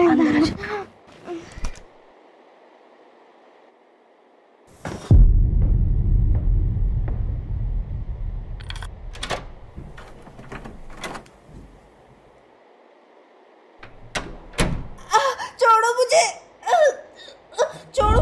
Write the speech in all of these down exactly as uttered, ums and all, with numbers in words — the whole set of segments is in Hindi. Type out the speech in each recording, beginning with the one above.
अंदर आ जा। छोड़ो मुझे, छोड़ो।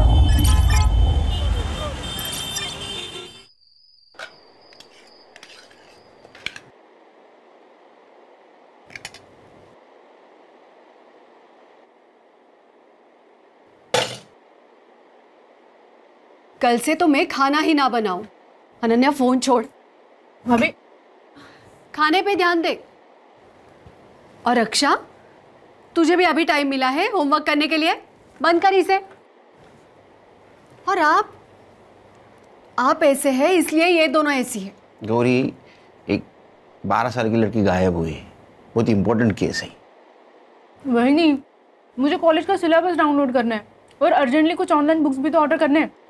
कल से तो मैं खाना ही ना बनाऊं। अनन्या फोन छोड़। भाभी खाने पे ध्यान दे। और रक्षा, तुझे भी अभी टाइम मिला है होमवर्क करने के लिए, बंद कर इसे। और आप आप ऐसे हैं इसलिए ये दोनों ऐसी है। गौरी, एक बारह साल की लड़की गायब हुई है, बहुत इंपॉर्टेंट केस है। वही नहीं, मुझे कॉलेज का सिलेबस डाउनलोड करना है और अर्जेंटली कुछ ऑनलाइन बुक्स भी तो ऑर्डर करने हैं।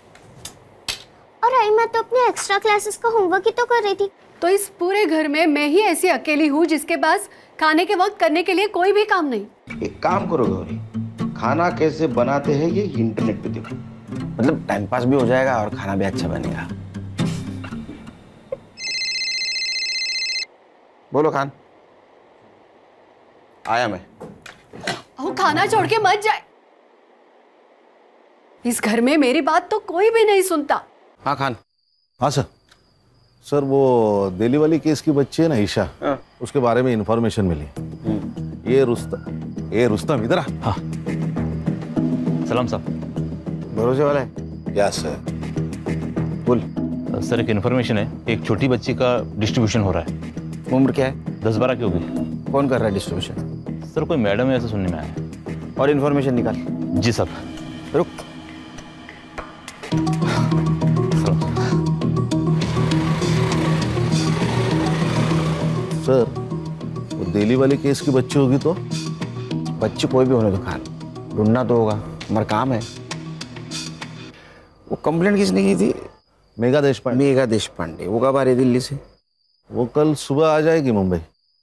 और आई मैं तो अपने एक्स्ट्रा क्लासेस का होमवर्क ही तो कर रही थी। तो इस पूरे घर में मैं ही ऐसी अकेली हूँ जिसके पास खाने के वक्त करने के लिए कोई भी काम नहीं। एक काम करो गौरी, खाना कैसे बनाते हैं ये इंटरनेट पे देखो, मतलब टाइम पास भी हो जाएगा और खाना भी अच्छा बनेगा। बोलो खान। आया मैं। वो खाना छोड़ के मत जाए। इस घर में मेरी बात तो कोई भी नहीं सुनता। हाँ खान। हाँ सर। सर वो दिल्ली वाली केस की बच्ची है ना ईशा, उसके बारे में इंफॉर्मेशन मिली। ये रुस्तम, ये रुस्तम इधर आ। हाँ सलाम साहब। भरोसे वाला है? या सर। बोल। सर एक इन्फॉर्मेशन है, एक छोटी बच्ची का डिस्ट्रीब्यूशन हो रहा है। उम्र क्या है? दस बारह की होगी। कौन कर रहा है डिस्ट्रीब्यूशन? सर कोई मैडम है ऐसा सुनने में आया। और इन्फॉर्मेशन निकाल। जी साहब। रुक। सर वो दिल्ली वाली केस की बच्ची होगी तो? बच्ची कोई भी होने दो खान, ढूंढना तो होगा, हमारा काम है। वो कंप्लेंट किसने की थी? मेघा देशपांडे। मेघा देशपांडे। वो कब आ रही दिल्ली से? वो कल सुबह आ जाएगी मुंबई।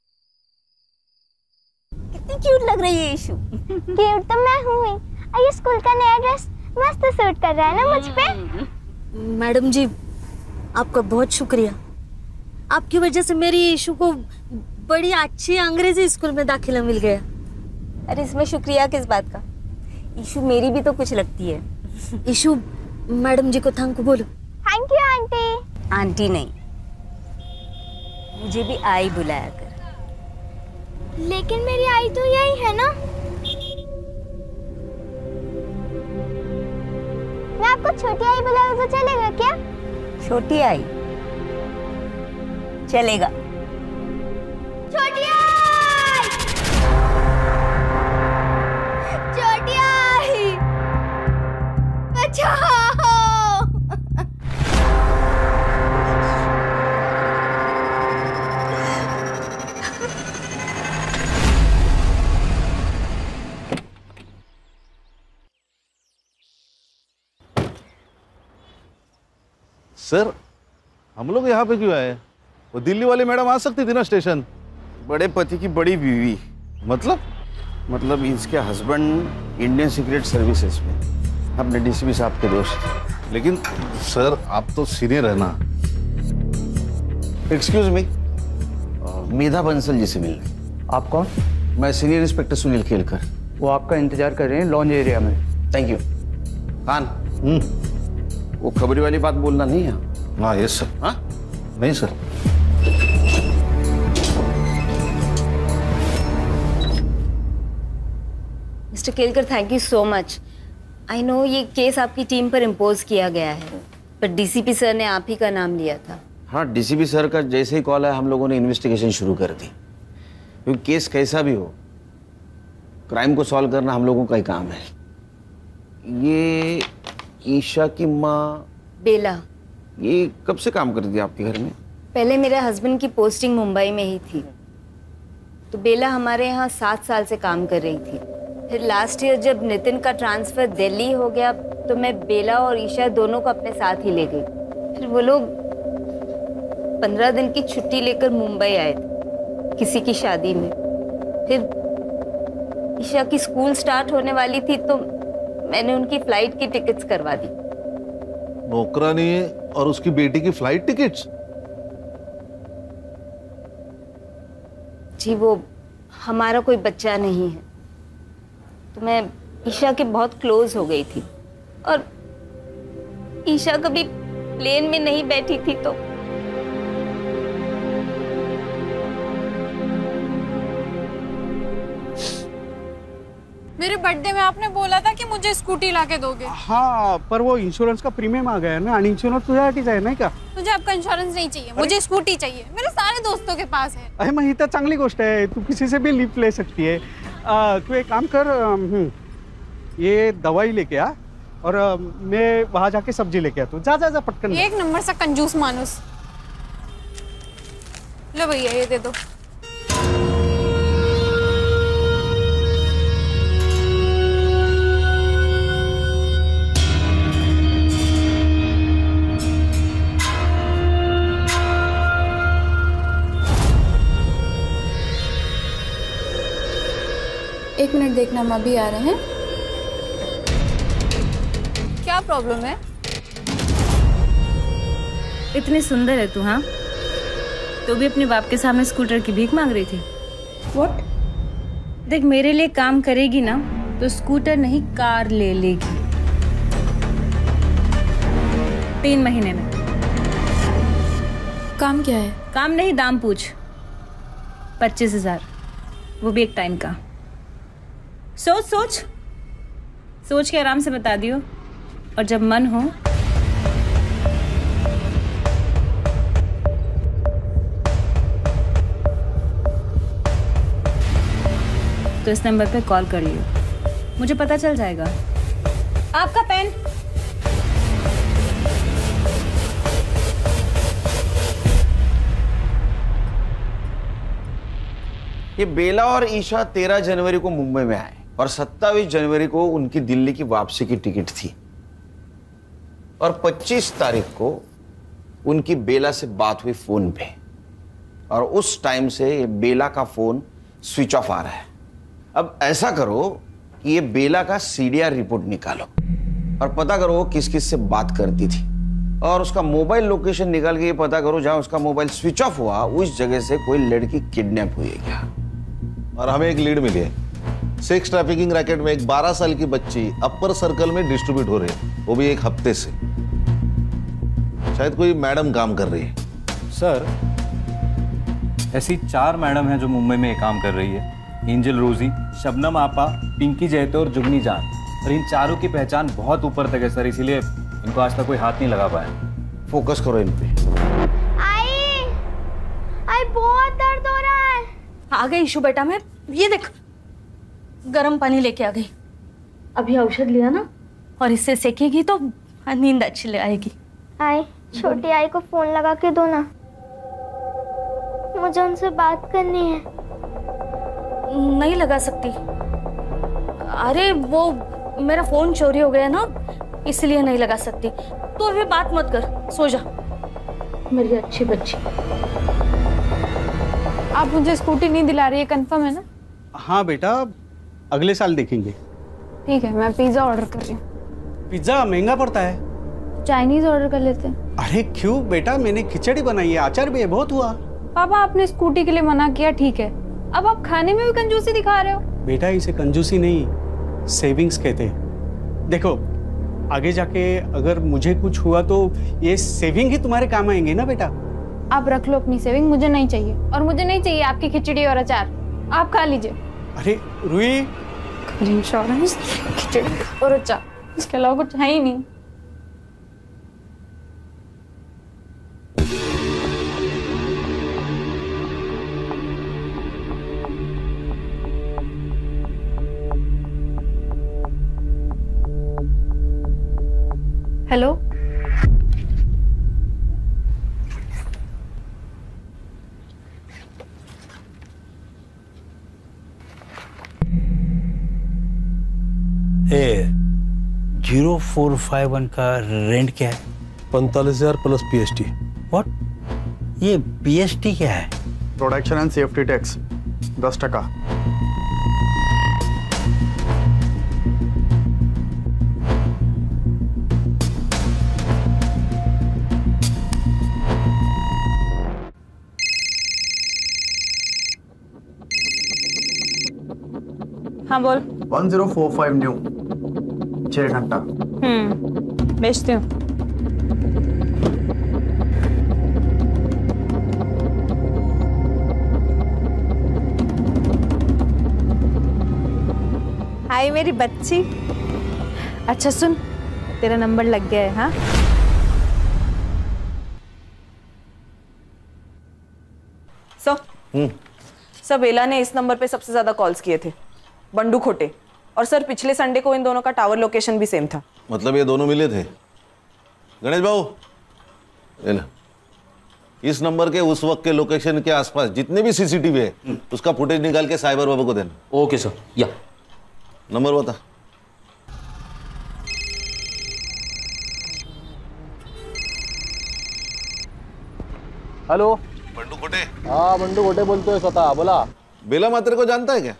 कितनी क्यूट लग रही है ईशु। क्यूट तो मैं हूँ ही। और ये स्कूल का नया ड्रेस मस्त सूट कर रहा है ना मुझ पे। मैडम जी, आपका बहुत शुक्रिया। आपकी वजह से मेरी ईशु को बड़ी अच्छी अंग्रेजी स्कूल में दाखिला मिल गया। अरे इसमें शुक्रिया किस बात का? ईशु मेरी भी तो कुछ लगती है। ईशु, मैडम जी को थैंक यू बोलो। Thank you aunty. आंटी नहीं, मुझे भी आई बुलाया कर। लेकिन मेरी आई तो यही है ना। मैं आपको छोटी आई बुलाऊं तो चलेगा क्या? छोटी आई चलेगा। छोटी आई, छोटी आई, बचाओ। सर हम लोग यहाँ पे क्यों आए? वो दिल्ली वाली मैडम आ सकती थी ना स्टेशन। बड़े पति की बड़ी बीवी। मतलब? मतलब इसके हस्बैंड इंडियन सीक्रेट सर्विसेज में, अपने डीसीपी साहब के दोस्त। लेकिन सर आप तो सीनियर है ना। एक्सक्यूज मी, मेधा बंसल जी से मिलने। आप कौन? मैं सीनियर इंस्पेक्टर सुनील खेलकर। वो आपका इंतजार कर रहे हैं लॉन्ज एरिया में। Thank you. खान, वो खबरी वाली बात बोलना नहीं है। हाँ यस सर। हाँ नहीं sir. Mister Kelkar, thank you so much. I know ये केस आपकी टीम पर इम्पोज किया गया है, पर डीसीपी सर ने आप ही का नाम लिया था। हाँ, डीसीपी सर का जैसे ही कॉल है हम लोगों ने इन्वेस्टिगेशन शुरू कर दी, क्योंकि केस कैसा भी हो, क्राइम को सॉल्व करना हम लोगों का ही काम है। ये ईशा की माँ बेला, ये कब से काम करती थी आपके घर में? पहले मेरे हस्बैंड की पोस्टिंग मुंबई में ही थी, तो बेला हमारे यहाँ सात साल से काम कर रही थी। फिर लास्ट ईयर जब नितिन का ट्रांसफर दिल्ली हो गया तो मैं बेला और ईशा दोनों को अपने साथ ही ले गई। फिर वो लोग पंद्रह दिन की छुट्टी लेकर मुंबई आए थे किसी की शादी में। फिर ईशा की स्कूल स्टार्ट होने वाली थी तो मैंने उनकी फ्लाइट की टिकट्स करवा दी। नौकरानी और उसकी बेटी की फ्लाइट टिकट्स? जी वो हमारा कोई बच्चा नहीं है, तो मैं ईशा के बहुत क्लोज हो गई थी और ईशा कभी प्लेन में नहीं बैठी थी तो मेरे बर्थडे में आपने बोला था कि मुझे स्कूटी लाके दोगे। हाँ, पर वो इंश्योरेंस का प्रीमियम आ गया है ना, आणि इंश्योरेंस तुझ्यासाठीच आहे नाही का? मुझे आपका इंश्योरेंस नहीं चाहिए, मुझे स्कूटी चाहिए, मेरे सारे दोस्तों के पास है। अरे मग ही तर चांगली गोष्ट आहे, तू किसी से भी लिफ्ट ले सकती है। आ, तू एक काम कर, हम्म, ये दवाई लेके आ और आ, मैं वहाँ जाके सब्जी लेके आता हूँ। जा जा जा पटकन। एक नंबर सा कंजूस मानुस। लो भैया ये दे दो। एक मिनट देखना, हम अभी आ रहे हैं। क्या प्रॉब्लम है? इतनी सुंदर है तू, हाँ? तो भी अपने बाप के सामने स्कूटर की भीख मांग रही थी। What? देख, मेरे लिए काम करेगी ना तो स्कूटर नहीं कार ले लेगी, तीन महीने में। काम क्या है? काम नहीं, दाम पूछ। पच्चीस हजार, वो भी एक टाइम का। सोच सोच सोच के आराम से बता दियो, और जब मन हो तो इस नंबर पे कॉल कर लियो, मुझे पता चल जाएगा। आपका पेन। ये बेला और ईशा तेरह जनवरी को मुंबई में आए और सत्ताईस जनवरी को उनकी दिल्ली की वापसी की टिकट थी और पच्चीस तारीख को उनकी बेला से बात हुई फोन पे, और उस टाइम से ये बेला का फोन स्विच ऑफ आ रहा है। अब ऐसा करो कि ये बेला का सीडीआर रिपोर्ट निकालो और पता करो वो किस किस से बात करती थी, और उसका मोबाइल लोकेशन निकाल के ये पता करो जहां उसका मोबाइल स्विच ऑफ हुआ उस जगह से कोई लड़की किडनैप हुई है क्या। और हमें एक लीड मिली है, सेक्स ट्रैफिकिंग रैकेट में एक बारह साल की बच्ची अपर सर्कल में डिस्ट्रीब्यूट हो रही है, वो भी एक हफ्ते से। शायद कोई मैडम काम कर रही है। सर, ऐसी चार मैडम हैं जो मुंबई में काम कर रही है। एंजल रोजी, शबनम आपा, पिंकी जयते और जुगनी जान। और इन चारों की पहचान बहुत ऊपर तक है सर, इसीलिए इनको आज तक कोई हाथ नहीं लगा पाया। फोकस करो इन पे। आई आई बहुत दर्द हो रहा है। आ गई ईशु बेटा, मैं ये देख गर्म पानी लेके आ गई। अभी औषध लिया ना, और इससे सेकेगी तो नींद अच्छी आएगी। आई छोटी आई को फोन लगा के दो ना, मुझे उनसे बात करनी है। नहीं लगा सकती, अरे वो मेरा फोन चोरी हो गया ना, इसलिए नहीं लगा सकती। तो अभी बात मत कर, सो जा मेरी अच्छी बच्ची। आप मुझे स्कूटी नहीं दिला रही है, कंफर्म है ना? हाँ बेटा, अगले साल देखेंगे। ठीक है, मैं पिज्जा ऑर्डर कर रही हूँ। पिज्जा महंगा पड़ता है, चाइनीज ऑर्डर कर लेते हैं। अरे क्यों बेटा, मैंने खिचड़ी बनाई है, अचार भी है, बहुत हुआ। पापा आपने स्कूटी के लिए मना किया, ठीक है, अब आप खाने में भी कंजूसी दिखा रहे हो। बेटा इसे कंजूसी नहीं, सेविंग्स कहते हैं। देखो आगे जाके अगर मुझे कुछ हुआ तो ये सेविंग ही तुम्हारे काम आएंगे ना बेटा। आप रख लो अपनी सेविंग, मुझे नहीं चाहिए, और मुझे नहीं चाहिए आपकी खिचड़ी और अचार, आप खा लीजिए। अरे रुई, इंश्योरेंस, खिचड़ी और अचार, इसके अलावा कुछ है ही नहीं। Hello, A zero four five one का रेंट क्या है? पैंतालीस हजार प्लस पीएसटी। व्हाट? ये पीएसटी क्या है? प्रोडक्शन एंड सेफ्टी टैक्स दस टका। हाँ बोल। One zero four five new, छह घंटा। हम्म, भेजती हूँ। हाय मेरी बच्ची। अच्छा सुन, तेरा नंबर लग गया है। हाँ सर, सर बेला ने इस नंबर पे सबसे ज्यादा कॉल्स किए थे, बंडू खोटे। और सर पिछले संडे को इन दोनों का टावर लोकेशन भी सेम था। मतलब ये दोनों मिले थे? गणेश बाबू, इस नंबर के उस वक्त के लोकेशन के आसपास जितने भी सीसीटीवी है उसका फुटेज निकाल के साइबर बाबू को देना। Okay sir. या नंबर बता। हेलो, बंडू खोटे। हाँ बंडू खोटे बोलते हो स्वतः, बोला। बेला मात्रे को जानता है क्या?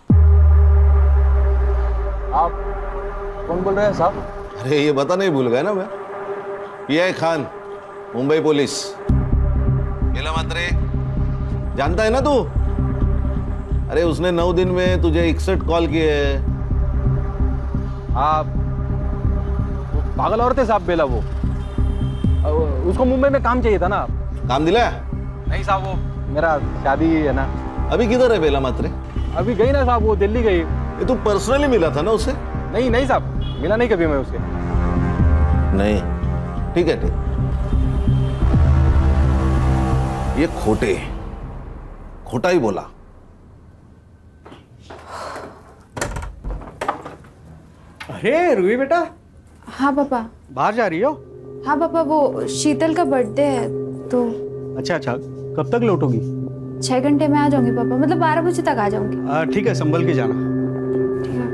आप कौन बोल रहे हैं साहब? अरे ये बता नहीं भूल गया ना मैं, पीआई खान, मुंबई पुलिस। बेला मात्रे जानता है ना तू? अरे उसने नौ दिन में तुझे इकसठ कॉल किए। आप पागल औरत है साहब बेला वो। उसको मुंबई में काम चाहिए था ना। काम दिला? नहीं साहब, वो मेरा शादी है ना। अभी किधर है बेला मात्रे? अभी गई ना साहब, वो दिल्ली गई। ये तू पर्सनली मिला था ना उससे? नहीं नहीं साहब, मिला नहीं कभी मैं उससे। नहीं, ठीक है ठीक। ये खोटे, खोटा ही बोला। अरे रूही बेटा। हाँ पापा। बाहर जा रही हो? हाँ पापा, वो शीतल का बर्थडे है तो। अच्छा अच्छा, कब तक लौटोगी? छह घंटे में आ जाऊंगी पापा, मतलब बारह बजे तक आ जाऊंगी। ठीक है, संभल के जाना। ठीक है।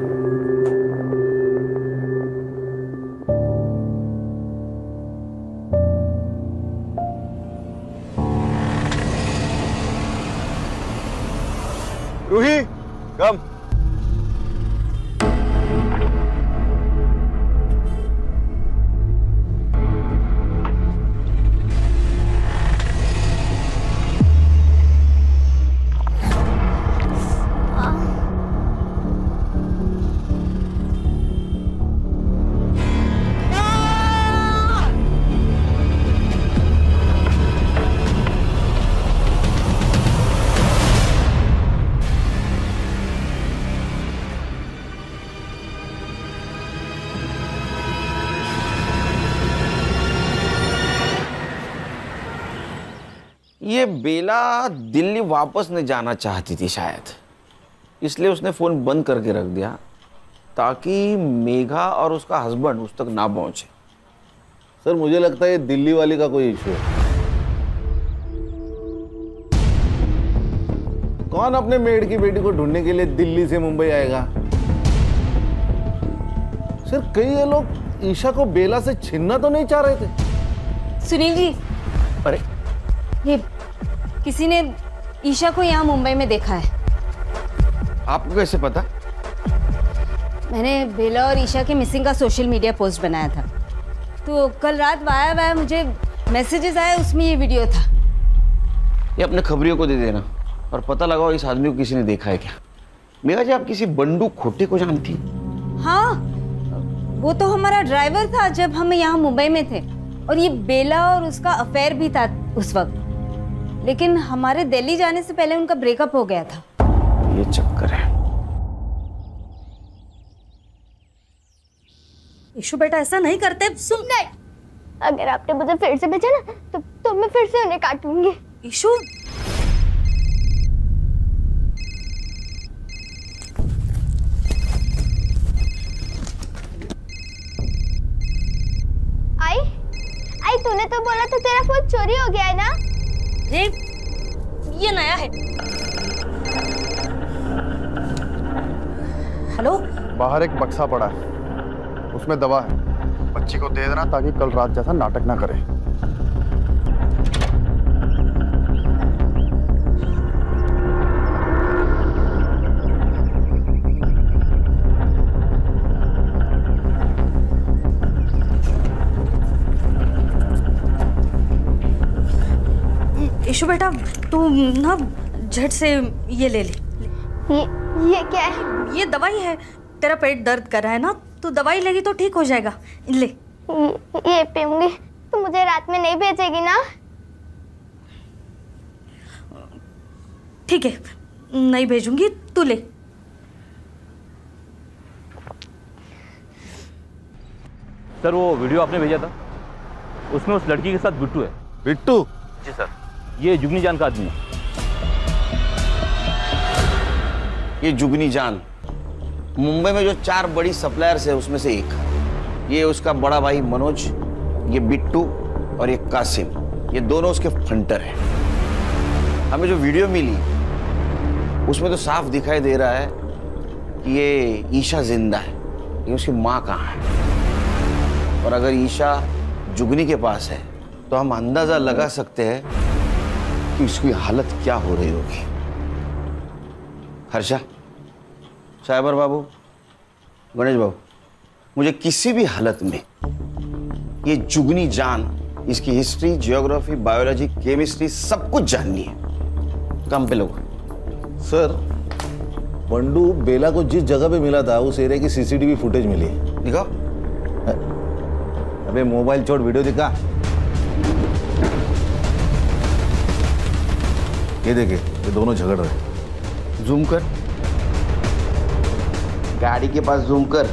रूही, कम। ये बेला दिल्ली वापस नहीं जाना चाहती थी शायद, इसलिए उसने फ़ोन बंद करके रख दिया ताकि मेघा और उसका हस्बैंड उस तक ना पहुंचे। सर मुझे लगता है ये दिल्ली वाली का कोई इशू है। कौन अपने मेड की बेटी को ढूंढने के लिए दिल्ली से मुंबई आएगा? सर कई ये लोग ईशा को बेला से छीनना तो नहीं चाह रहे थे? सुनील जी, अरे ये किसी ने ईशा को यहाँ मुंबई में देखा है। आपको कैसे पता? मैंने बेला और ईशा के मिसिंग का सोशल मीडिया पोस्ट बनाया था, तो कल रात वाया वाया मुझे मैसेजेस आए, उसमें ये वीडियो था। ये अपने खबरियों को दे देना और पता लगाओ इस आदमी को किसी ने देखा है क्या। मेघा जी, आप किसी बंडू खोटे को जानती? हाँ, वो तो हमारा ड्राइवर था जब हम यहाँ मुंबई में थे, और ये बेला और उसका अफेयर भी था उस वक्त, लेकिन हमारे दिल्ली जाने से पहले उनका ब्रेकअप हो गया था। ये चक्कर है। ईशु बेटा ऐसा नहीं करते। सुन, नहीं, अगर आपने मुझे फिर से भेजा ना तो, तो मैं फिर से उन्हें काटूंगी। ईशु, आई आई तूने तो बोला था तेरा फोन चोरी हो गया है ना? ये ये नया है। हेलो, बाहर एक बक्सा पड़ा है, उसमें दवा है, बच्ची को दे देना ताकि कल रात जैसा नाटक ना करे। ईशु बेटा तू ना झट से ये ले ले। ये ये क्या है? ये दवाई है। तेरा पेट दर्द कर रहा है ना, तू दवाई लेगी तो ठीक हो जाएगा। ले। ये पीऊंगी। तू मुझे रात में नहीं भेजेगी ना? ठीक है, नहीं भेजूंगी, तू ले। सर वो वीडियो आपने भेजा था, उसमें उस लड़की के साथ बिट्टू है। बिट्टू? जी सर, ये जुगनी जान का आदमी है। ये जुगनी जान मुंबई में जो चार बड़ी सप्लायर्स है उसमें से एक। ये उसका बड़ा भाई मनोज, ये बिट्टू और ये कासिम, ये दोनों उसके फंटर हैं। हमें जो वीडियो मिली उसमें तो साफ दिखाई दे रहा है कि ये ईशा जिंदा है, ये उसकी माँ कहाँ है। और अगर ईशा जुगनी के पास है तो हम अंदाजा लगा सकते हैं कि उसकी हालत क्या हो रही होगी। हर्षा, साइबर बाबू, गणेश बाबू, मुझे किसी भी हालत में ये जुगनी जान, इसकी हिस्ट्री, जियोग्राफी, बायोलॉजी, केमिस्ट्री सब कुछ जाननी है। काम पे लोग। सर, बंडू बेला को जिस जगह पे मिला था उस एरिया की सीसीटीवी फुटेज मिली है। दिखाओ। अबे मोबाइल छोड़, वीडियो दिखा। ये देखे, ये दोनों झगड़ रहे हैं। जूम कर, गाड़ी के पास जूम कर।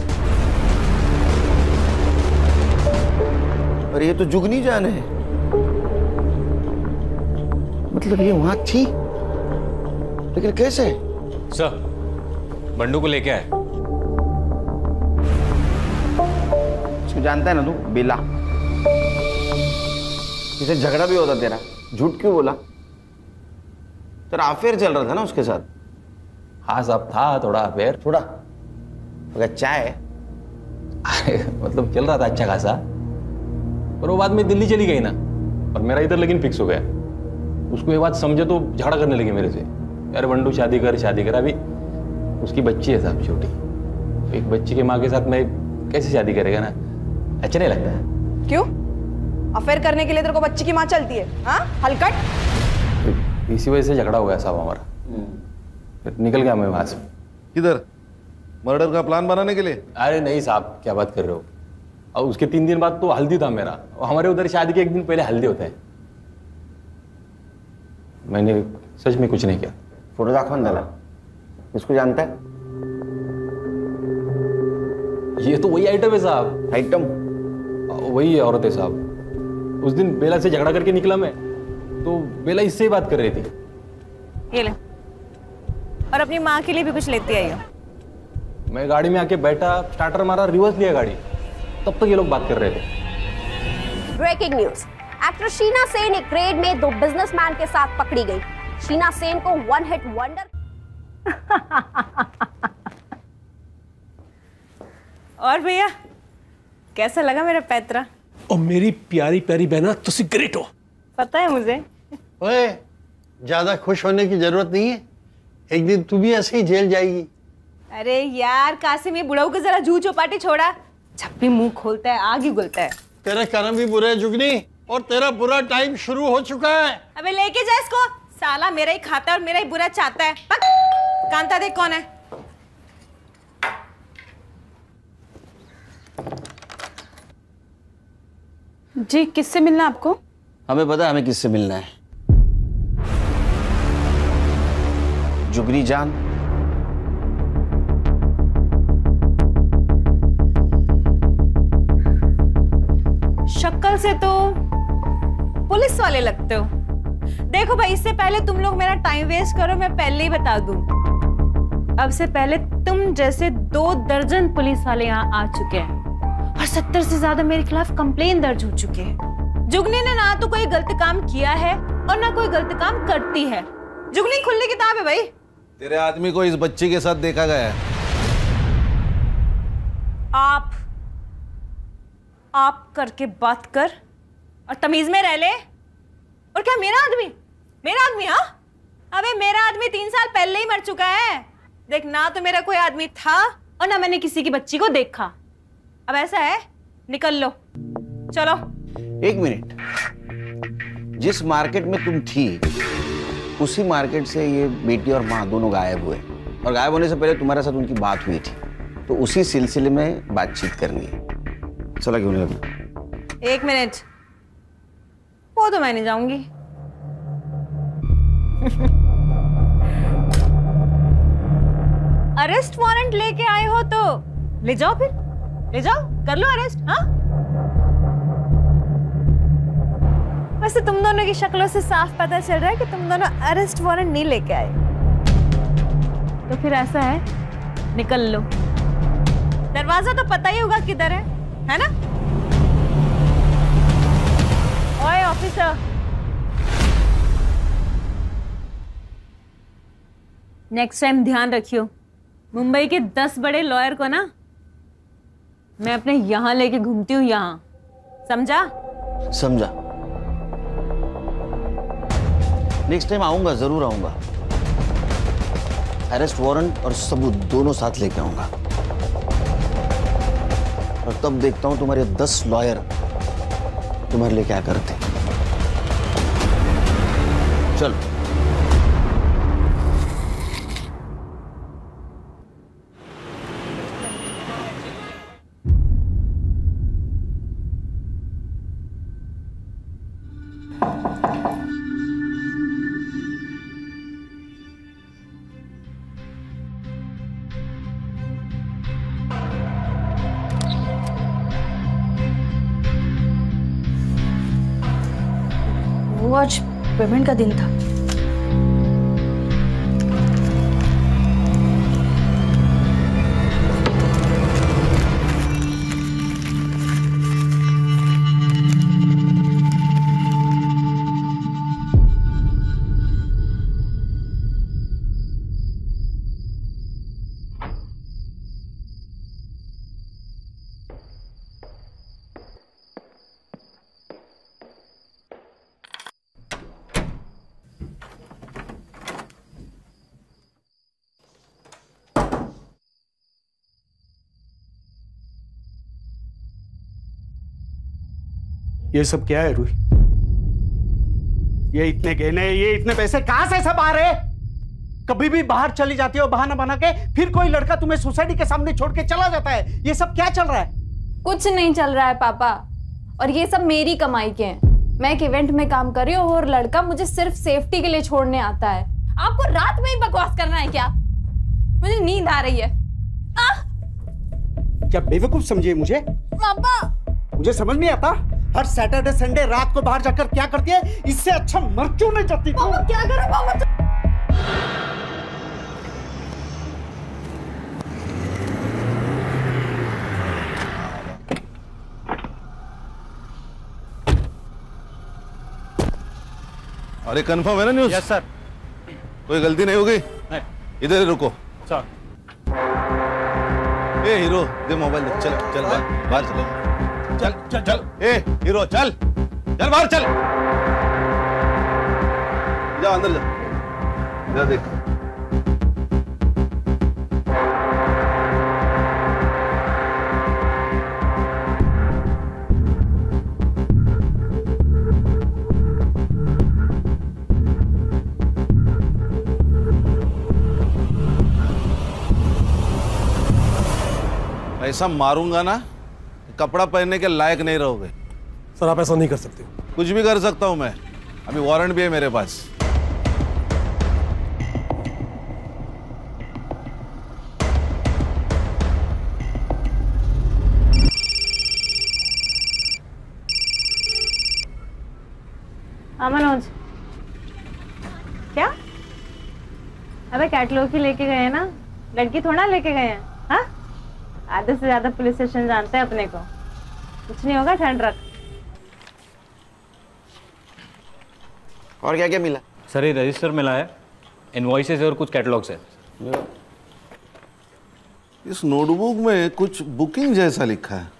और ये तो जुगनी जान है, मतलब ये वहां थी, लेकिन कैसे? सर, बंडू को लेके आए। इसको जानता है ना तू? बेला। इसे झगड़ा भी होता तेरा, झूठ क्यों बोला? तेरा अफेयर चल रहा था ना उसके साथ? हाँ साहब, था थोड़ा अफेयर। थोड़ा? अगर चाय मतलब चल रहा था अच्छा खासा, पर वो बाद में दिल्ली चली गई ना, और मेरा इधर लेकिन फिक्स हो गया। उसको ये बात समझे तो झगड़ा करने लगी मेरे से, यार बंडू शादी कर शादी कर। अभी उसकी बच्ची है साहब, छोटी। तो एक बच्ची के माँ के साथ मैं कैसे शादी करेगा ना, अच्छा नहीं लगता है। क्यों? अफेयर करने के लिए तेरे को बच्ची की माँ चलती है? हाँ, हलकट। इसी वजह से झगड़ा हो गया साहब हमारा, फिर निकल गया मैं वहां से। किधर? मर्डर का प्लान बनाने के लिए? अरे नहीं साहब, क्या बात कर रहे हो। और उसके तीन दिन बाद तो हल्दी था मेरा, और हमारे उधर शादी के एक दिन पहले हल्दी होता है। मैंने सच में कुछ नहीं किया। फोटो दाखवन दाला, इसको जानता है? ये तो वही आइटम है साहब। आइटम? वही औरत है साहब। उस दिन बेला से झगड़ा करके निकला मैं, तो बेला इससे ही बात कर रही थी। ये ले, और अपनी माँ के लिए भी कुछ लेती आई हो। मैं गाड़ी में आके बैठा, स्टार्टर मारा, रिवर्स लिया गाड़ी, तब तक ये लोग बात कर रहे थे। Breaking news, actor Sheena Sen एक रेड में दो बिजनेसमैन के साथ पकड़ी गई। शीना सेन को वन हिट वंडर। और भैया, कैसा लगा मेरा पैतरा? और मेरी प्यारी प्यारी बहना, तुसी ग्रेट हो। पता है मुझे। ओए, ज्यादा खुश होने की जरूरत नहीं है, एक दिन तू भी ऐसे ही जेल जाएगी। अरे यार कासिम, ये बुढ़ाऊ को जरा जू चौपाटी छोड़ा, जब भी मुंह खोलता है आग ही उगलता है। तेरे कर्म भी बुरे हैं जुगनी, और तेरा बुरा टाइम शुरू हो चुका है। अबे लेके जा इसको, साला मेरा ही खाता है और मेरा ही बुरा चाहता है। पक, कांता देख कौन है। जी, किससे मिलना आपको? हमें पता है हमें किससे मिलना है। जुगनी जान। शक्ल से तो पुलिस वाले लगते हो। देखो भाई, इससे पहले तुम लोग मेरा टाइम वेस्ट करो, मैं पहले ही बता दूं, अब से पहले तुम जैसे दो दर्जन पुलिस वाले यहाँ आ चुके हैं, और सत्तर से ज्यादा मेरे खिलाफ कंप्लेन दर्ज हो चुके हैं। जुगनी ने ना तो कोई गलत काम किया है और ना कोई गलत काम करती है। जुगनी खुली किताब है भाई। तेरे आदमी को इस बच्ची के साथ देखा गया है। आप आप करके बात कर और तमीज में रह ले। और क्या मेरा आदमी? मेरा आदमी? हाँ, अबे मेरा आदमी तीन साल पहले ही मर चुका है। देख, ना तो मेरा कोई आदमी था और ना मैंने किसी की बच्ची को देखा। अब ऐसा है, निकल लो, चलो। एक मिनट, जिस मार्केट में तुम थी उसी मार्केट से ये बेटी और माँ दोनों गायब हुए। और गायब होने से पहले तुम्हारे साथ उनकी बात हुई थी, तो उसी सिलसिले में बातचीत करनी है। चला क्यों नहीं लगता? एक मिनट, वो तो मैं नहीं जाऊंगी। अरेस्ट वारंट लेके आए हो तो ले जाओ, फिर ले जाओ, कर लो अरेस्ट। हाँ, वैसे तुम दोनों की शक्लों से साफ पता चल रहा है कि तुम दोनों अरेस्ट वारंट नहीं लेके आए। तो फिर ऐसा है, निकल लो। दरवाजा तो पता ही होगा किधर है, है ना? ओए ऑफिसर, नेक्स्ट टाइम ध्यान रखियो, मुंबई के दस बड़े लॉयर को ना मैं अपने यहां लेके घूमती हूँ, यहां, समझा? समझा। नेक्स्ट टाइम आऊंगा, जरूर आऊंगा। अरेस्ट वारंट और सबूत दोनों साथ लेके आऊंगा, और तब देखता हूं तुम्हारे दस लॉयर तुम्हारे लिए क्या करते। चल। वो आज पेमेंट का दिन था। ये सब क्या है रूही? ये इतने गहने, ये इतने पैसे कहां से सब आ रहे? कभी भी बाहर चली जाती हो बहाना बना के, फिर कोई लड़का तुम्हें सोसाइटी के सामने छोड़ के चला जाता है। ये सब क्या चल रहा है? कुछ नहीं चल रहा है पापा, और ये सब मेरी कमाई के हैं। मैं एक इवेंट में काम कर रही हूँ और लड़का मुझे सिर्फ सेफ्टी के लिए छोड़ने आता है। आपको रात में ही बकवास करना है क्या? मुझे नींद आ रही है। आ? क्या बेवकूफ समझिए मुझे? पापा मुझे समझ नहीं आता, हर सैटरडे संडे रात को बाहर जाकर क्या करती है? इससे अच्छा मर क्यों नहीं जाती? पापा क्या करूं पापा? अरे कंफर्म है ना न्यूज़? Yes sir. कोई गलती नहीं होगी? नहीं। इधर ही रुको। सर। ए हीरो, दे मोबाइल दे। चल चल बाहर बाहर चलो। चल चल चल। ए हीरो चल चल बाहर चल। जा अंदर जा। जा देख। ऐसा मारूंगा ना, कपड़ा पहनने के लायक नहीं रहोगे। सर आप ऐसा नहीं कर सकते। कुछ भी कर सकता हूं मैं, अभी वारंट भी है मेरे पास। हाँ मनोज, क्या? अबे कैटलॉग ही लेके गए हैं ना, लड़की थोड़ा लेके गए हैं। हाँ, आधे से ज्यादा पुलिस स्टेशन जानते हैं अपने को। कुछ नहीं होगा, ठंड रख। और क्या क्या मिला? सर ये रजिस्टर मिला है, इनवॉइसेस है और कुछ कैटलॉग्स है। इस नोटबुक में कुछ बुकिंग जैसा लिखा है।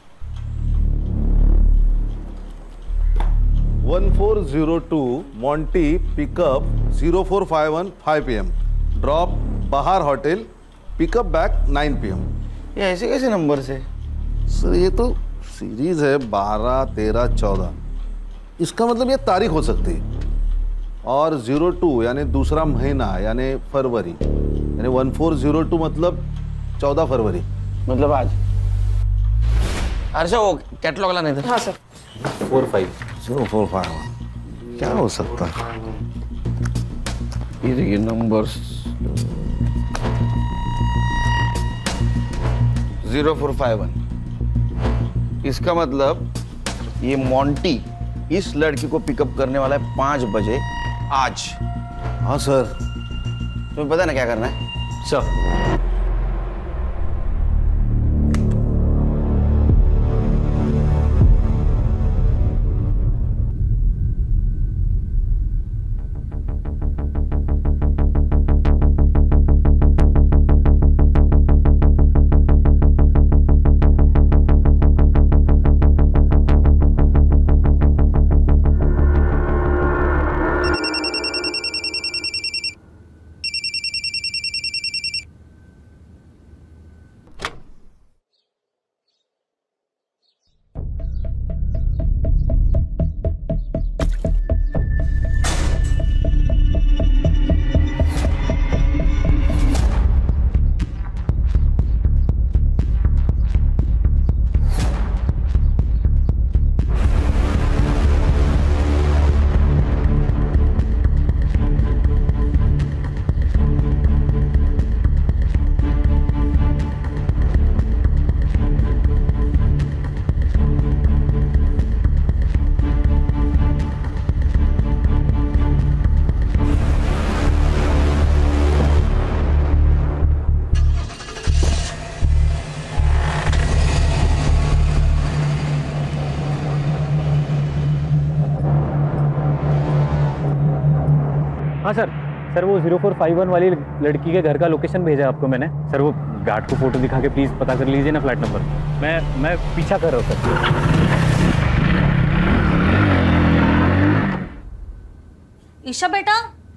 One four zero two Monty pickup zero four five one five P M drop बाहर hotel pickup back nine P M. ये ऐसे कैसे नंबर से? सर ये तो सीरीज है, बारह तेरह चौदह, इसका मतलब ये तारीख हो सकती है। और जीरो टू यानी दूसरा महीना यानी फरवरी, यानी वन फोर जीरो टू मतलब चौदह फरवरी, मतलब आज। अच्छा वो कैटलॉग वाला नहीं था? हाँ sir. Four five zero four five क्या हो सकता है? ये देखिए numbers zero four five one. इसका मतलब ये मोंटी इस लड़की को पिकअप करने वाला है पांच बजे आज। हाँ सर। तुम्हें पता ना क्या करना है? सर हाँ सर। सर वो जीरो फोर फाइव वन वाली लड़की के घर का लोकेशन भेजा आपको मैंने। सर वो गार्ड को फोटो दिखा के प्लीज पता कर लीजिए ना फ्लैट नंबर। मैं मैं पीछा कर रहा हूँ सर। ईशा बेटा,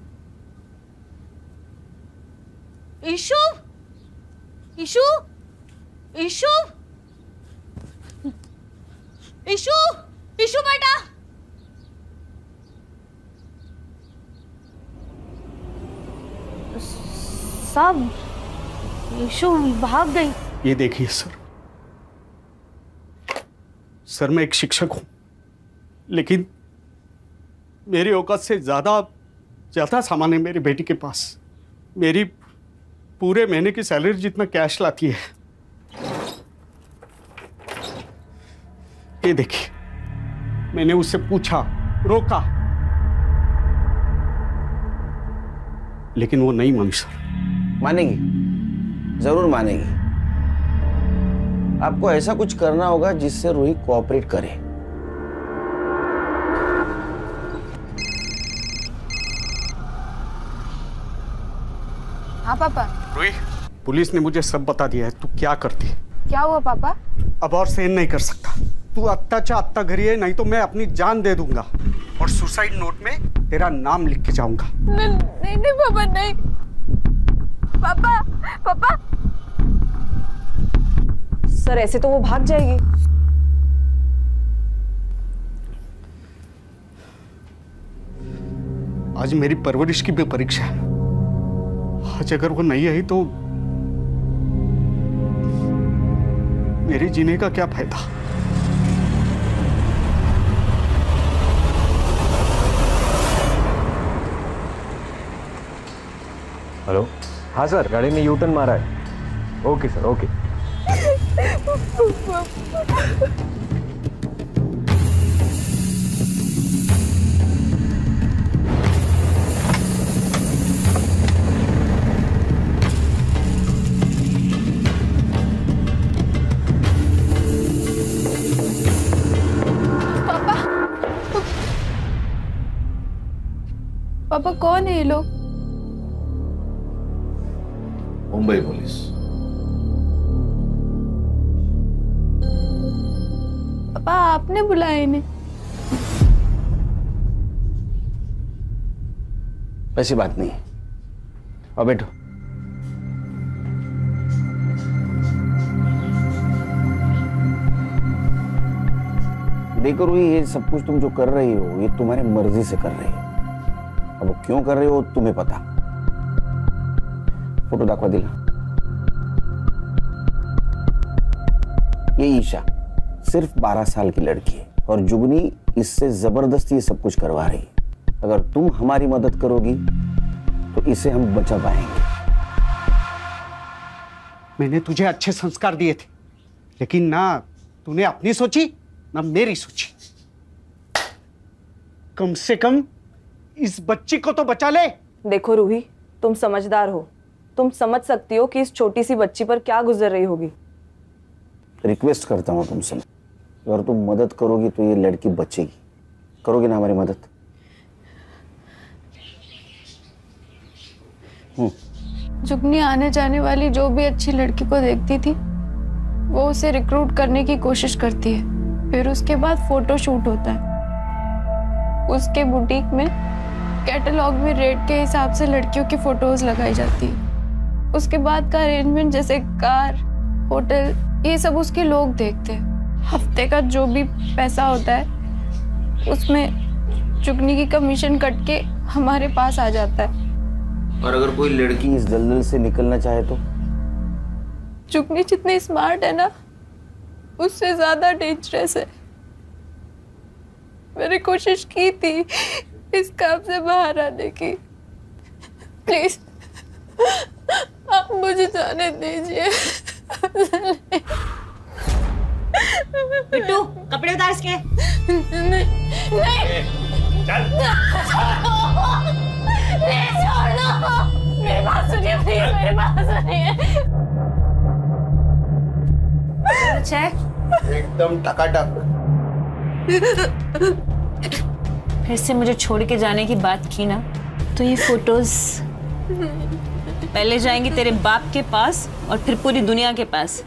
ईशु, ईशु, ईशु, ईशु, ईशु बेटा। साहब, ईशु भाग गई। ये देखिए सर, सर मैं एक शिक्षक हूं, लेकिन मेरी औकात से ज्यादा ज्यादा सामान है मेरी बेटी के पास। मेरी पूरे महीने की सैलरी जितना कैश लाती है। ये देखिए, मैंने उससे पूछा, रोका, लेकिन वो नहीं मानी सर। मानेगी, जरूर मानेगी। आपको ऐसा कुछ करना होगा जिससे रूही कोऑपरेट करे। हाँ पापा। रूही, पुलिस ने मुझे सब बता दिया है। तू क्या करती है? क्या हुआ पापा? अब और सहन नहीं कर सकता। तू अत्याचा अत्ता घरी है, नहीं तो मैं अपनी जान दे दूंगा और सुसाइड नोट में तेरा नाम लिख के जाऊंगा। नहीं नहीं, नहीं पापा, नहीं पापा। पापा सर ऐसे तो वो भाग जाएगी। आज मेरी परवरिश की भी परीक्षा है। आज अगर वो नहीं आई तो मेरे जीने का क्या फायदा? हेलो। हाँ सर, गाड़ी ने यू टर्न मारा है। Okay sir, okay. पापा, पापा कौन है ये लोग? मुंबई पुलिस। पापा आपने बुलाया इन्हें? वैसी बात नहीं है। और बैठो। देखो रूही, ये सब कुछ तुम जो कर रही हो ये तुम्हारी मर्जी से कर रही हो। अब वो क्यों कर रही हो तुम्हें पता। फोटो दाखवा दिला। ये ईशा सिर्फ बारह साल की लड़की है और जुगनी इससे जबरदस्ती ये सब कुछ करवा रही है। अगर तुम हमारी मदद करोगी तो इसे हम बचा पाएंगे। मैंने तुझे अच्छे संस्कार दिए थे, लेकिन ना तूने अपनी सोची ना मेरी सोची। कम से कम इस बच्ची को तो बचा ले। देखो रूही, तुम समझदार हो, तुम समझ सकती हो कि इस छोटी सी बच्ची पर क्या गुजर रही होगी। रिक्वेस्ट करता हूँ तुमसे, अगर तुम मदद करोगी तो ये लड़की बचेगी। करोगी ना हमारी मदद? जुगनी आने जाने वाली जो भी अच्छी लड़की को देखती थी वो उसे रिक्रूट करने की कोशिश करती है। फिर उसके बाद फोटो शूट होता है। उसके बुटीक में कैटलॉग में रेट के हिसाब से लड़कियों की फोटोज लगाई जाती है। उसके बाद का अरेंजमेंट जैसे कार, होटल, ये सब उसके लोग देखते हैं। हफ्ते का जो भी पैसा होता है उसमें जुगनी की कमीशन कट के हमारे पास आ जाता है। और अगर कोई लड़की इस दलदल से निकलना चाहे तो? जुगनी जितनी स्मार्ट है ना उससे ज्यादा डेंजरस है। मैंने कोशिश की थी इस काम से बाहर आने की। प्लीज आप मुझे जाने दीजिए। बिट्टू, कपड़े उतार इसके। नहीं, नहीं। चल। प्लीज छोड़ दो। मेरी बात सुनिए प्लीज, मेरी बात सुनिए। एकदम टकाटक। फिर से मुझे छोड़ के जाने की बात की ना तो ये फोटोज पहले जाएंगी तेरे बाप के पास और फिर पूरी दुनिया के पास।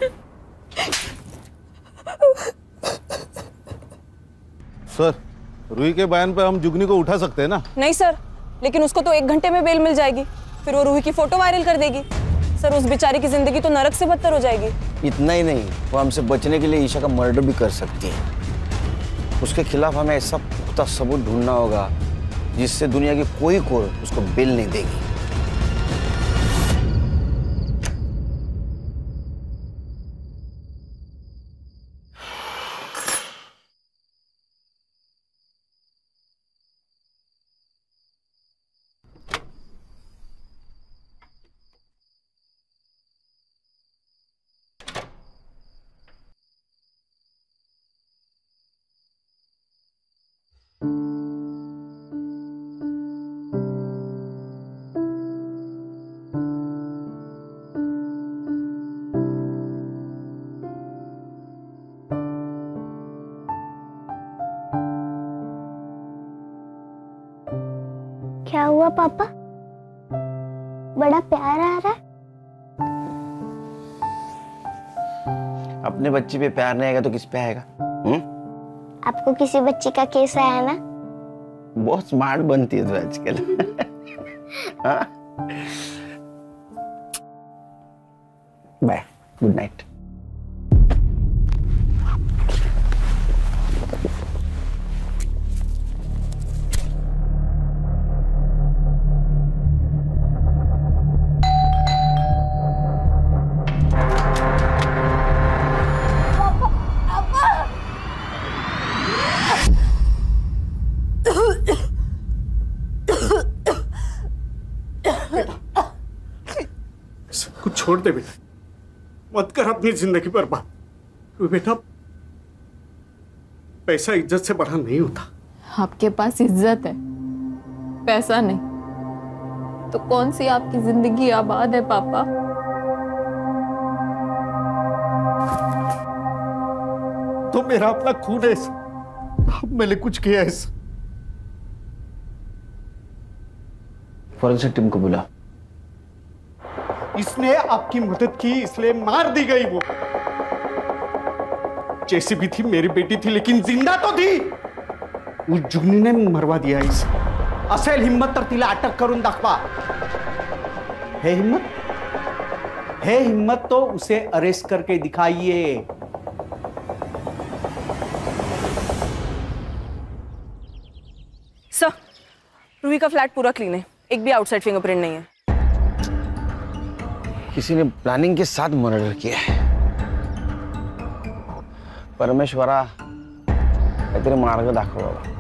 सर, रूही के बयान पे हम जुगनी को उठा सकते हैं ना? नहीं सर, लेकिन उसको तो एक घंटे में बेल मिल जाएगी, फिर वो रूही की फोटो वायरल कर देगी। सर, उस बेचारी की जिंदगी तो नरक से बदतर हो जाएगी। इतना ही नहीं, वो हमसे बचने के लिए ईशा का मर्डर भी कर सकती है। उसके खिलाफ हमें ऐसा पुख्ता सबूत ढूंढना होगा जिससे दुनिया की कोई कोर्ट उसको बेल नहीं देगी। क्या हुआ पापा? बड़ा प्यार आ रहा है। अपने बच्चे पे प्यार नहीं आएगा तो किस पे आएगा? हम्म? आपको किसी बच्ची का केस आया ना? बहुत स्मार्ट बनती है तू आजकल। हाँ? Bye, good night. कुछ छोड़ दे बेटा, मत कर अपनी जिंदगी बर्बाद। बेटा, पैसा इज्जत से बड़ा नहीं होता। आपके पास इज्जत है, पैसा नहीं, तो कौन सी आपकी जिंदगी आबाद है पापा? तो मेरा अपना खून है, मैंने कुछ किया है। फॉरेंसिक टीम को बुला। इसने आपकी मदद की इसलिए मार दी गई। वो जैसी भी थी मेरी बेटी थी, लेकिन जिंदा तो थी। उस जुगनी ने मरवा दिया इसे। असेल हिम्मत तर तिला अटक करून दाखवा। है हिम्मत? है हिम्मत तो उसे अरेस्ट करके दिखाइए। सर, रूही का फ्लैट पूरा क्लीन है, एक भी आउटसाइड फिंगरप्रिंट नहीं है। किसी ने प्लानिंग के साथ मर्डर किया है। परमेश्वरा काहीतरी मार्ग दाखव बाबा।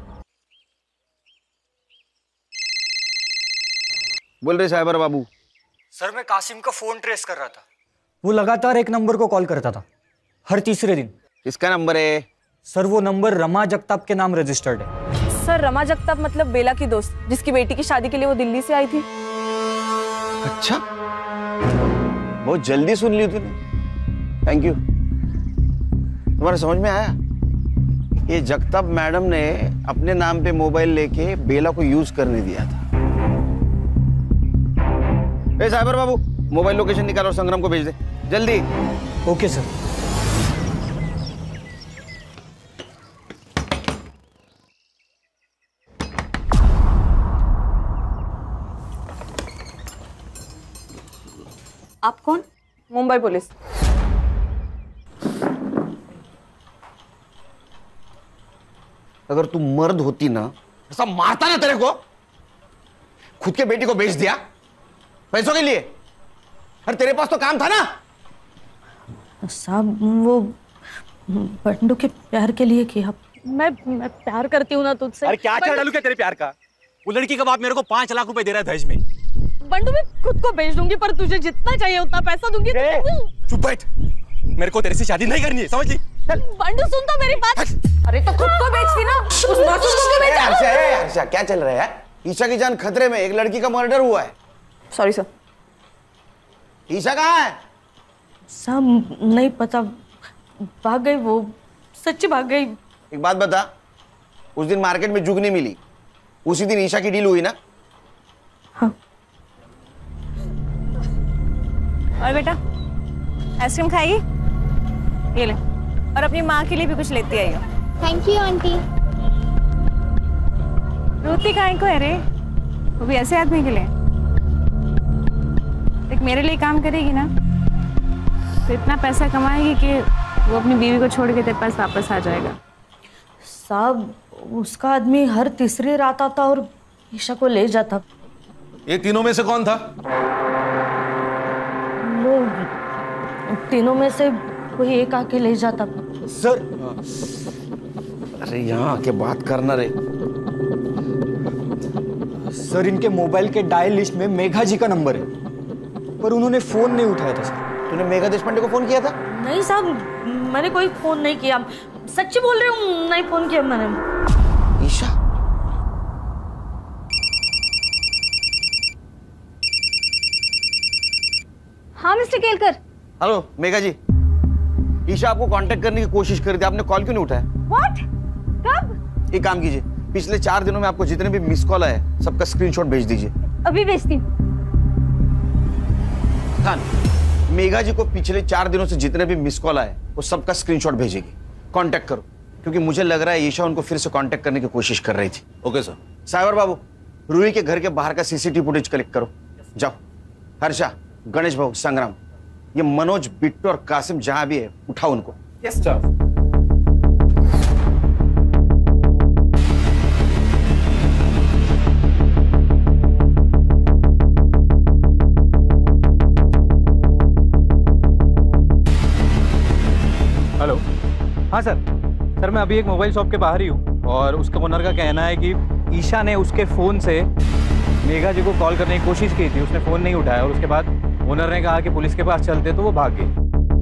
बोल रहे साइबर बाबू। सर मैं कासिम का फोन ट्रेस कर रहा था। वो लगातार एक नंबर को कॉल करता था हर तीसरे दिन। किसका नंबर है? सर वो नंबर रमा जगताप के नाम रजिस्टर्ड है। सर रमा जगताप मतलब बेला की दोस्त, जिसकी बेटी की शादी के लिए वो दिल्ली से आई थी। अच्छा, बहुत जल्दी सुन ली तूने, थैंक यू। तुम्हारे समझ में आया? ये जगताप मैडम ने अपने नाम पे मोबाइल लेके बेला को यूज करने दिया था। ए साइबर बाबू, मोबाइल लोकेशन निकाल और संग्राम को भेज दे जल्दी। Okay sir. आप कौन? मुंबई पुलिस। अगर तू मर्द होती ना, ऐसा मारता ना तेरे को। खुद के बेटी को बेच दिया पैसों के लिए। अरे तेरे पास तो काम था ना। साहब वो बंडू के प्यार के लिए किया। मैं मैं प्यार करती हूँ ना तुझसे। अरे क्या अच्छा डालू क्या तेरे प्यार का? वो लड़की का बाप मेरे को पांच लाख रुपए दे रहा है दहेज में। बंडू मैं खुद को बेच दूंगी, पर तुझे जितना चाहिए उतना पैसा दूंगी। चुप बैठ, मेरे को तेरे से शादी नहीं करनी है, समझ ली? बंडू सुन तो मेरी बात। अरे तो खुद को बेचती ना, उस मासूम को भी बेचा। हर्षा, ए, हर्षा, क्या चल रहा है? ईशा की जान खतरे में, एक लड़की का मर्डर हुआ है। Sorry sir. ईशा कहाँ है? साहब नहीं पता, भाग गई वो, सच्ची भाग गई। एक बात बता, उस दिन मार्केट में जुगनी मिली, उसी दिन ईशा की डील हुई ना? हाँ। और बेटा आइसक्रीम खाएगी? ये ले, और अपनी माँ के लिए भी कुछ लेती आई हो। Thank you aunty. रोती काहे को है रे? वो भी ऐसे आदमी के लिए। देख मेरे लिए काम करेगी ना तो इतना पैसा कमाएगी कि वो अपनी बीवी को छोड़ के तेरे पास वापस आ जाएगा। साहब उसका आदमी हर तीसरी रात आता और ईशा को ले जाता। ये तीनों में से कौन था? वो तीनों में से कोई एक आके ले जाता। सर अरे यहाँ आके बात करना रे। सर इनके मोबाइल के डायल लिस्ट में मेघा जी का नंबर है, पर उन्होंने फोन नहीं उठाया था सर। तूने मेघा देशपांडे को फोन किया था? नहीं साहब, मैंने कोई फोन नहीं किया। सच्ची बोल रही हूँ, नहीं फोन किया मैंने। ईशा हाँ मिस्टर केलकर। हेलो मेघा जी, ईशा आपको कांटेक्ट करने की कोशिश कर रही थी, आपने कॉल क्यों नहीं उठाया? व्हाट? कब? एक काम कीजिए, पिछले चार दिनों में आपको जितने भी मिस कॉल आए सबका स्क्रीनशॉट भेज दीजिए। अभी भेजती हूँ। खान, मेघा जी को पिछले चार दिनों से जितने भी मिस कॉल आए वो सबका स्क्रीनशॉट भेजेगी। कांटेक्ट करो, क्योंकि मुझे लग रहा है ईशा उनको फिर से कांटेक्ट करने की कोशिश कर रही थी। Okay sir. Cyber Babu, Roohi के घर के बाहर का सीसीटीवी फुटेज कलेक्ट करो। जाओ। हर्षा, गणेश भाऊ, संग्राम, ये मनोज, बिट्टू और कासिम जहां भी है उठाओ उनको। Yes sir. हेलो, हाँ सर। सर मैं अभी एक मोबाइल शॉप के बाहर ही हूँ और उसके ओनर का कहना है कि ईशा ने उसके फ़ोन से मेघा जी को कॉल करने की कोशिश की थी, उसने फ़ोन नहीं उठाया और उसके बाद ओनर ने कहा कि पुलिस के पास चलते तो वो भाग गई।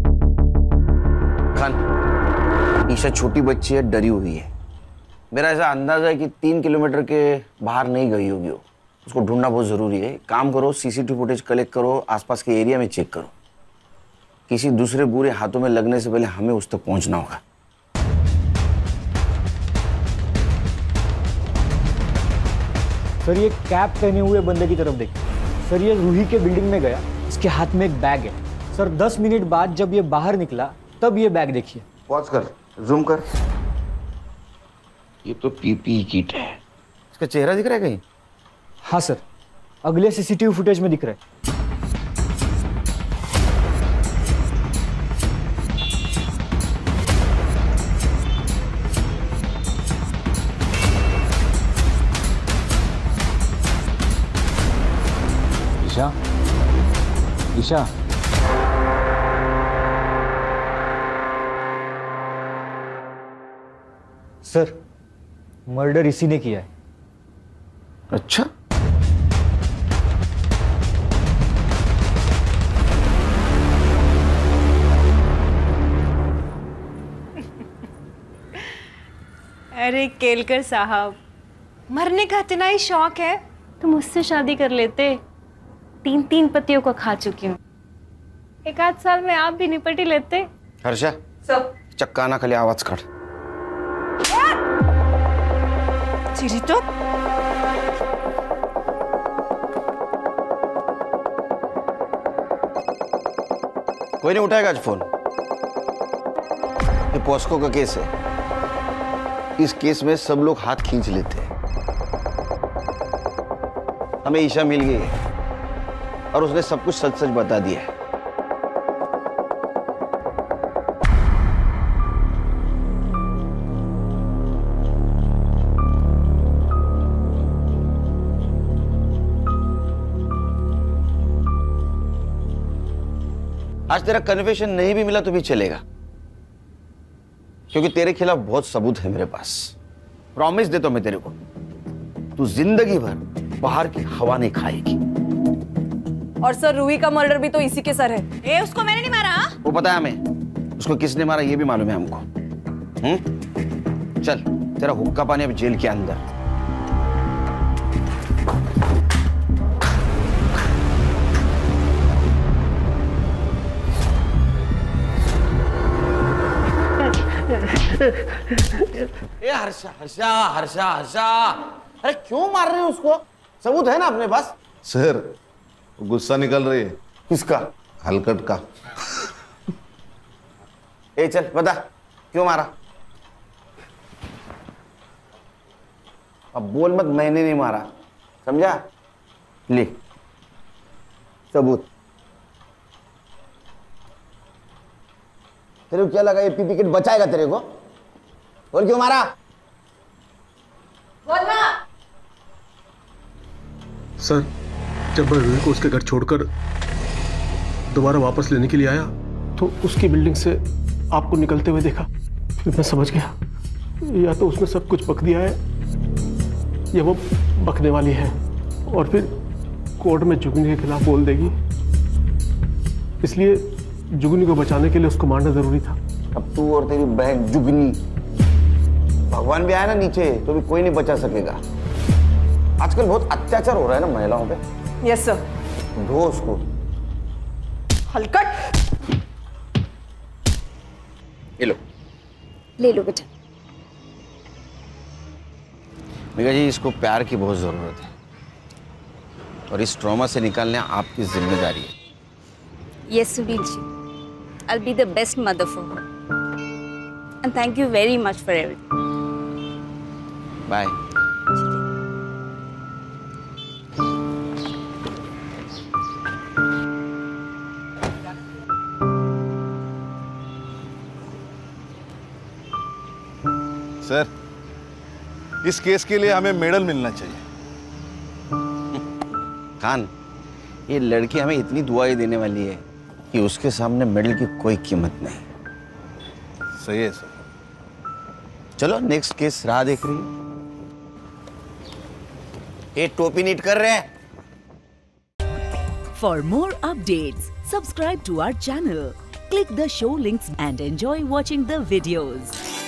खान, ईशा छोटी बच्ची है, डरी हुई है। मेरा ऐसा अंदाजा है कि तीन किलोमीटर के बाहर नहीं गई होगी वो। उसको ढूंढना बहुत ज़रूरी है। काम करो, सीसीटीवी फुटेज कलेक्ट करो, आसपास के एरिया में चेक करो। किसी दूसरे बुरे हाथों में लगने से पहले हमें उस तक पहुंचना होगा। सर ये कैप पहने हुए बंदे की तरफ देखिए। सर ये रूही के बिल्डिंग में गया, इसके हाथ में एक बैग है। सर दस मिनट बाद जब ये बाहर निकला तब ये बैग देखिए। पॉज कर, जूम कर। ये तो पीपी किट है। इसका चेहरा दिख रहा है कहीं? हाँ सर, अगले सीसीटीवी फुटेज में दिख रहा है। हर्षा, सर मर्डर इसी ने किया है। अच्छा, अरे केलकर साहब, मरने का इतना ही शौक है तो मुझसे शादी कर लेते। तीन तीन पतियों को खा चुकी हूँ, एक आध साल में आप भी निपट ही लेते। हर्षा, सब चक्का ना खाली आवाज काढ। चिरी तो कोई नहीं उठाएगा आज फोन। ये पॉस्को का केस है, इस केस में सब लोग हाथ खींच लेते हैं। हमें ईशा मिल गई है और उसने सब कुछ सच सच बता दिया है। आज तेरा कन्फेशन नहीं भी मिला तो भी चलेगा, क्योंकि तेरे खिलाफ बहुत सबूत है मेरे पास। प्रॉमिस देता हूं मैं तेरे को, तू जिंदगी भर बाहर की हवा नहीं खाएगी। और सर, रूही का मर्डर भी तो इसी के सर है। ए, उसको मैंने नहीं मारा। वो पता है हमें, उसको किसने मारा ये भी मालूम है हमको। हम्म, चल तेरा हुक्का पानी अब जेल के अंदर। ए हर्षा हर्षा हर्षा हर्षा, अरे क्यों मार रहे हो उसको? सबूत है ना अपने पास। सर, गुस्सा निकल रही है। किसका? हलकट का। ए चल बता, क्यों मारा? अब बोल मत मैंने नहीं मारा, समझा? ले सबूत। तेरे को क्या लगा ये पीपी किट बचाएगा तेरे को? बोल क्यों मारा? बोलना। सर, जब मैं रूही को उसके घर छोड़कर दोबारा वापस लेने के लिए आया तो उसकी बिल्डिंग से आपको निकलते हुए देखा। फिर मैं समझ गया या तो उसने सब कुछ बक दिया है या वो बकने वाली है, और फिर कोर्ट में जुगनी के खिलाफ बोल देगी। इसलिए जुगनी को बचाने के लिए उसको मारना जरूरी था। अब तू और तेरी बहन जुगनी, भगवान भी आया ना नीचे तो भी कोई नहीं बचा सकेगा। आजकल बहुत अत्याचार हो रहा है ना महिलाओं पे। Yes sir. धो उसको। हलकट। ये लो। ले लो बेटा। मेघा जी, इसको प्यार की बहुत जरूरत है और इस ट्रॉमा से निकालने आपकी जिम्मेदारी है। Yes, Sunil ji. I'll be the best mother for her. And thank you very much for everything. Bye. Sir, इस केस के लिए हमें मेडल मिलना चाहिए। खान, ये लड़की हमें इतनी दुआएं देने वाली है कि उसके सामने मेडल की कोई कीमत नहीं। सही है सर। चलो नेक्स्ट केस राह देख रही है। ये टोपी नीट कर रहे हैं। For more updates, subscribe to our channel, click the show links and enjoy watching the videos.